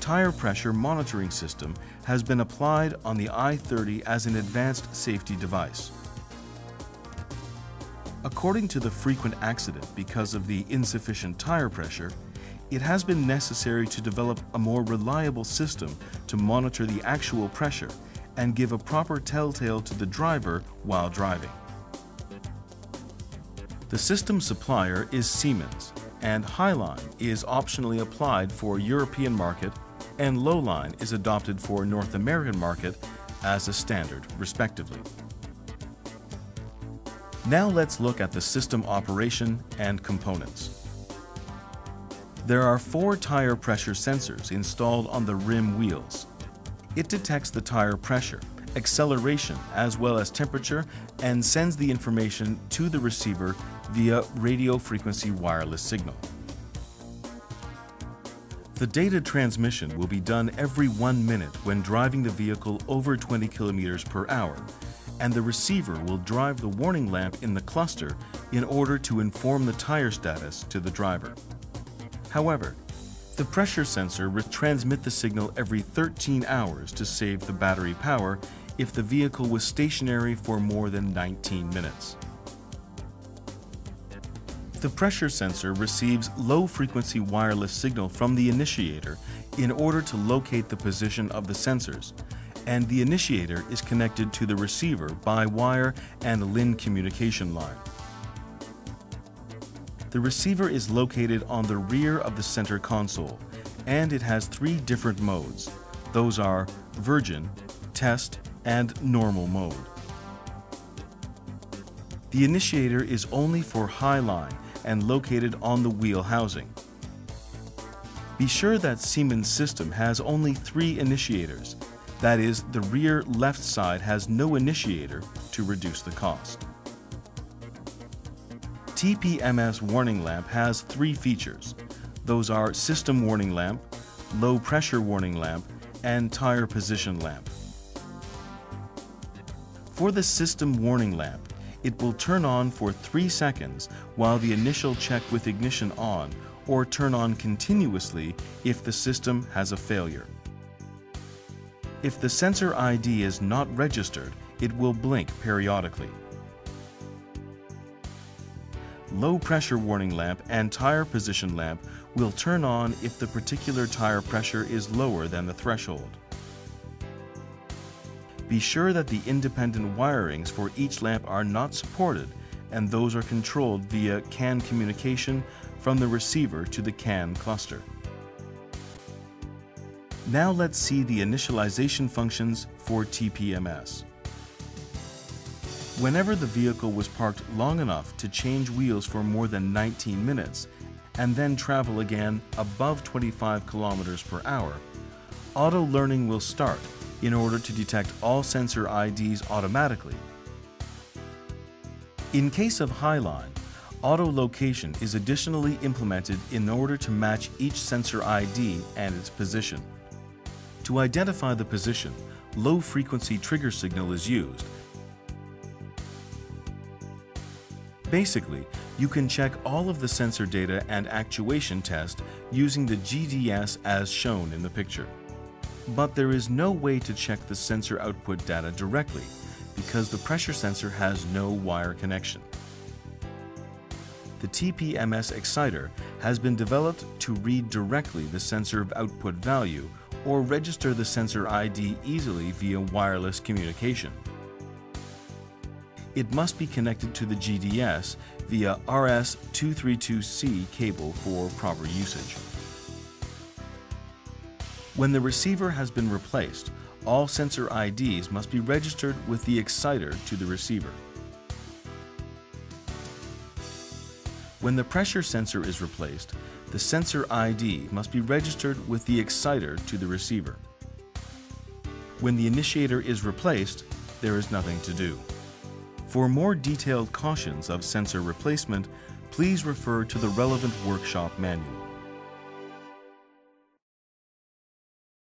tire pressure monitoring system has been applied on the i30 as an advanced safety device. According to the frequent accident because of the insufficient tire pressure, it has been necessary to develop a more reliable system to monitor the actual pressure and give a proper telltale to the driver while driving. The system supplier is Siemens, and Highline is optionally applied for European market, and Lowline is adopted for North American market as a standard, respectively. Now let's look at the system operation and components. There are 4 tire pressure sensors installed on the rim wheels. It detects the tire pressure, acceleration, as well as temperature, and sends the information to the receiver via radio frequency wireless signal. The data transmission will be done every 1 minute when driving the vehicle over 20 kilometers per hour, and the receiver will drive the warning lamp in the cluster in order to inform the tire status to the driver. However, the pressure sensor will transmit the signal every 13 hours to save the battery power if the vehicle was stationary for more than 19 minutes. The pressure sensor receives low-frequency wireless signal from the initiator in order to locate the position of the sensors, and the initiator is connected to the receiver by wire and LIN communication line. The receiver is located on the rear of the center console, and it has 3 different modes. Those are Virgin, Test, and Normal mode. The initiator is only for Highline and located on the wheel housing. Be sure that Siemens system has only 3 initiators. That is, the rear left side has no initiator to reduce the cost. Tpms warning lamp has 3 features. Those are system warning lamp, low pressure warning lamp, and tire position lamp. For the system warning lamp, it will turn on for 3 seconds while the initial check with ignition on, or turn on continuously if the system has a failure. If the sensor ID is not registered, it will blink periodically. Low pressure warning lamp and tire position lamp will turn on if the particular tire pressure is lower than the threshold. Be sure that the independent wirings for each lamp are not supported, and those are controlled via CAN communication from the receiver to the CAN cluster. Now let's see the initialization functions for TPMS. Whenever the vehicle was parked long enough to change wheels for more than 19 minutes and then travel again above 25 kilometers per hour, auto learning will start in order to detect all sensor IDs automatically. In case of Highline, auto location is additionally implemented in order to match each sensor ID and its position. To identify the position, low-frequency trigger signal is used. Basically, you can check all of the sensor data and actuation test using the GDS as shown in the picture. But there is no way to check the sensor output data directly because the pressure sensor has no wire connection. The Tpms Exciter has been developed to read directly the sensor output value or register the sensor ID easily via wireless communication. It must be connected to the GDS via RS232C cable for proper usage. When the receiver has been replaced, all sensor IDs must be registered with the exciter to the receiver. When the pressure sensor is replaced, the sensor ID must be registered with the exciter to the receiver. When the initiator is replaced, there is nothing to do. For more detailed cautions of sensor replacement, please refer to the relevant workshop manual.